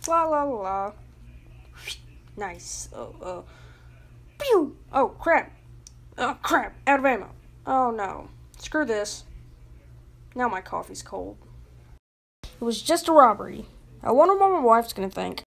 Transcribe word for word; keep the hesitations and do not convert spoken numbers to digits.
La la la la. Nice. Oh, uh. Pew! Oh, crap. Oh, crap. Out of ammo. Oh, no. Screw this. Now my coffee's cold. It was just a robbery. I wonder what my wife's gonna think.